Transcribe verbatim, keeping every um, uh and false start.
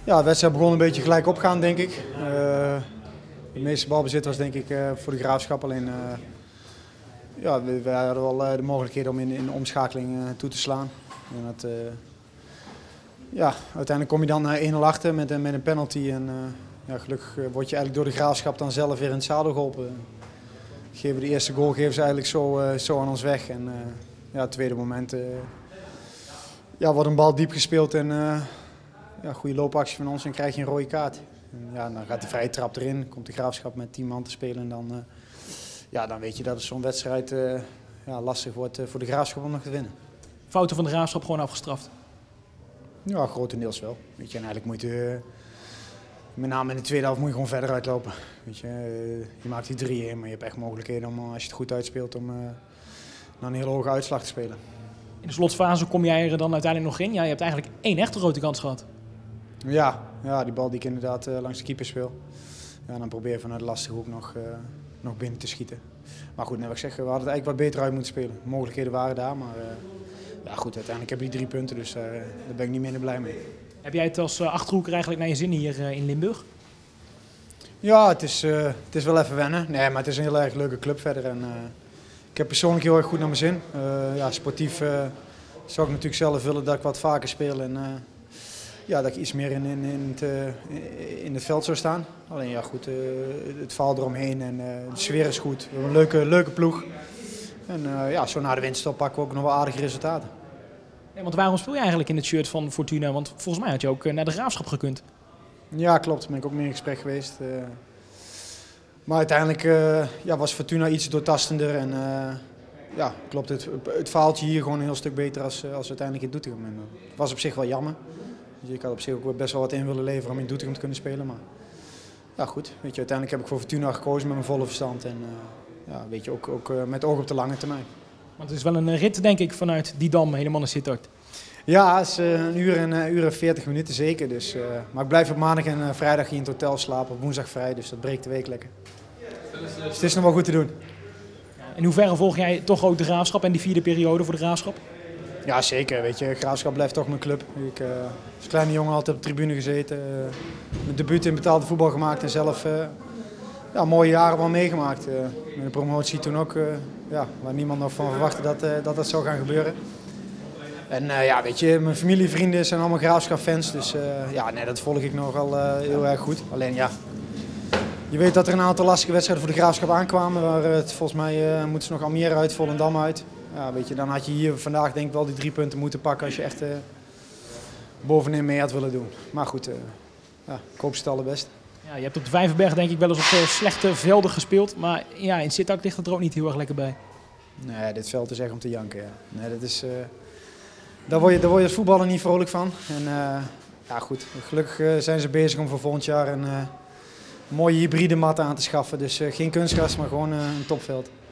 Ja, de wedstrijd begon een beetje gelijk opgaan, denk ik. Uh, de meeste balbezit was denk ik uh, voor de Graafschap. Alleen uh, ja, we, we hadden wel uh, de mogelijkheid om in, in de omschakeling uh, toe te slaan. En dat, uh, ja, uiteindelijk kom je dan één nul achter met, uh, met een penalty. En, uh, ja, gelukkig uh, word je eigenlijk door de Graafschap dan zelf weer in het zadel geholpen. Geven de eerste goal geven ze eigenlijk zo, uh, zo aan ons weg. En uh, ja, het tweede moment uh, ja, wordt een bal diep gespeeld en uh, ja, goede loopactie van ons en krijg je een rode kaart. En ja, dan gaat de vrije trap erin, komt de Graafschap met tien man te spelen en dan, uh, ja, dan weet je dat het zo'n wedstrijd uh, ja, lastig wordt uh, voor de Graafschap om nog te winnen. Fouten van de Graafschap gewoon afgestraft? Ja, grotendeels wel. Weet je, en eigenlijk moet je, uh, met name in de tweede helft moet je gewoon verder uitlopen. Weet je, uh, je maakt die drie in, maar je hebt echt mogelijkheden om, als je het goed uitspeelt, om uh, naar een hele hoge uitslag te spelen. In de slotfase kom jij er dan uiteindelijk nog in. Ja, je hebt eigenlijk één echte grote kans gehad. Ja, ja, die bal die ik inderdaad uh, langs de keeper speel. Ja, dan probeer je vanuit de lastige hoek nog, uh, nog binnen te schieten. Maar goed, net wat ik zeg, we hadden het eigenlijk wat beter uit moeten spelen. De mogelijkheden waren daar, maar uh, ja, goed, uiteindelijk heb je die drie punten, dus uh, daar ben ik niet minder blij mee. Heb jij het als uh, Achterhoeker eigenlijk naar je zin hier uh, in Limburg? Ja, het is, uh, het is wel even wennen. Nee, maar het is een heel erg leuke club verder. En, uh, ik heb persoonlijk heel erg goed naar mijn zin. Uh, ja, sportief uh, zou ik natuurlijk zelf willen dat ik wat vaker speel. En, uh, ja, dat ik iets meer in, in, in, het, uh, in het veld zou staan. Alleen ja, goed, uh, het verhaal eromheen en uh, de sfeer is goed. We hebben een leuke, leuke ploeg. En uh, ja, zo na de winterstop pakken we ook nog wel aardige resultaten. Nee, want waarom speel je eigenlijk in het shirt van Fortuna? Want volgens mij had je ook uh, naar de Graafschap gekund. Ja, klopt. Daar ben ik ook mee in gesprek geweest. Uh, maar uiteindelijk uh, ja, was Fortuna iets doortastender. En uh, ja, klopt. Het, het verhaaltje hier gewoon een heel stuk beter als, als uiteindelijk in Doetinchem. En, uh, het was op zich wel jammer. Dus ik had op zich ook best wel wat in willen leveren om in Doetinchem te kunnen spelen. Maar ja, goed. Weet je, uiteindelijk heb ik voor Fortuna gekozen met mijn volle verstand. En uh, ja, weet je, ook, ook uh, met oog op de lange termijn. Want het is wel een rit, denk ik, vanuit Didam helemaal naar Sittard. Ja, het is uh, een uur en uh, uur en veertig minuten zeker. Dus, uh, maar ik blijf op maandag en uh, vrijdag hier in het hotel slapen, op woensdag vrij. Dus dat breekt de week lekker. Dus het is nog wel goed te doen. In hoeverre volg jij toch ook de Graafschap en die vierde periode voor de Graafschap? Ja, zeker. Weet je, Graafschap blijft toch mijn club. Ik uh, als kleine jongen altijd op de tribune gezeten. Uh, mijn debuut in betaalde voetbal gemaakt en zelf uh, ja, mooie jaren wel meegemaakt. Uh, met de promotie toen ook, uh, ja, waar niemand nog van verwachtte dat, uh, dat dat zou gaan gebeuren. En uh, ja, weet je, mijn familie en vrienden zijn allemaal Graafschap-fans, dus uh, ja, nee, dat volg ik nogal uh, heel erg goed. Alleen ja, je weet dat er een aantal lastige wedstrijden voor de Graafschap aankwamen. Waar het, volgens mij uh, moeten ze nog Almere uit, Volendam uit. Ja, weet je, dan had je hier vandaag denk ik wel die drie punten moeten pakken als je echt uh, bovenin mee had willen doen. Maar goed, uh, ja, ik hoop ze het allerbest. Ja, je hebt op de Vijverberg denk ik wel eens op uh, slechte velden gespeeld, maar ja, in Sittard ligt het er ook niet heel erg lekker bij. Nee, dit veld is echt om te janken. Ja. Nee, dat is... Uh, Daar word, je, daar word je als voetballer niet vrolijk van. En, uh, ja, goed. Gelukkig uh, zijn ze bezig om voor volgend jaar een uh, mooie hybride mat aan te schaffen. Dus uh, geen kunstgras, maar gewoon uh, een topveld.